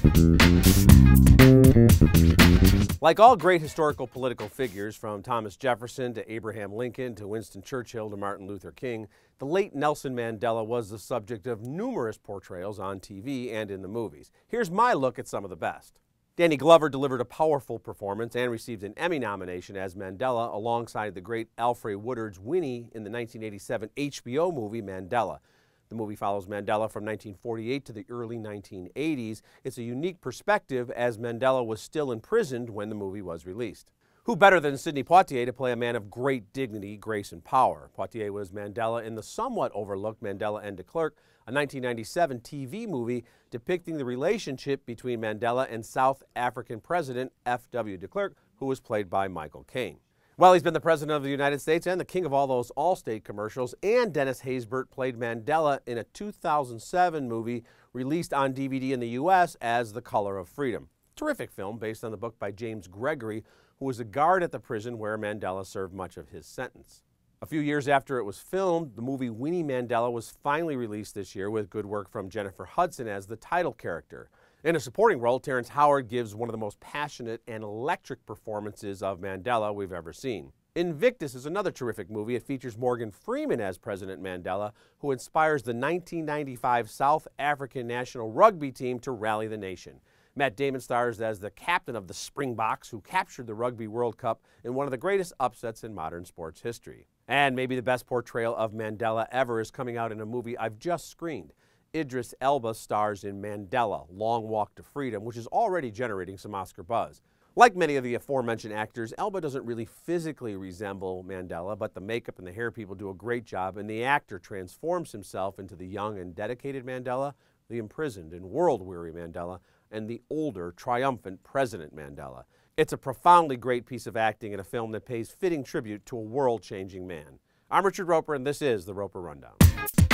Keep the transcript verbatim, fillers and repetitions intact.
Like all great historical political figures, from Thomas Jefferson to Abraham Lincoln to Winston Churchill to Martin Luther King, the late Nelson Mandela was the subject of numerous portrayals on T V and in the movies. Here's my look at some of the best. Danny Glover delivered a powerful performance and received an Emmy nomination as Mandela alongside the great Alfred Woodard's Winnie in the nineteen eighty-seven H B O movie Mandela. The movie follows Mandela from nineteen forty-eight to the early nineteen eighties. It's a unique perspective as Mandela was still imprisoned when the movie was released. Who better than Sidney Poitier to play a man of great dignity, grace, and power? Poitier was Mandela in the somewhat overlooked Mandela and de Klerk, a nineteen ninety-seven T V movie depicting the relationship between Mandela and South African President F W de Klerk, who was played by Michael Caine. Well, he's been the President of the United States and the king of all those Allstate commercials, and Dennis Haysbert played Mandela in a two thousand seven movie released on D V D in the U S as The Color of Freedom. Terrific film based on the book by James Gregory, who was a guard at the prison where Mandela served much of his sentence. A few years after it was filmed, the movie Winnie Mandela was finally released this year with good work from Jennifer Hudson as the title character. In a supporting role, Terrence Howard gives one of the most passionate and electric performances of Mandela we've ever seen. Invictus is another terrific movie. It features Morgan Freeman as President Mandela, who inspires the nineteen ninety-five South African national rugby team to rally the nation. Matt Damon stars as the captain of the Springboks, who captured the Rugby World Cup in one of the greatest upsets in modern sports history. And maybe the best portrayal of Mandela ever is coming out in a movie I've just screened. Idris Elba stars in Mandela, Long Walk to Freedom, which is already generating some Oscar buzz. Like many of the aforementioned actors, Elba doesn't really physically resemble Mandela, but the makeup and the hair people do a great job, and the actor transforms himself into the young and dedicated Mandela, the imprisoned and world-weary Mandela, and the older, triumphant President Mandela. It's a profoundly great piece of acting in a film that pays fitting tribute to a world-changing man. I'm Richard Roeper, and this is the Roeper Rundown.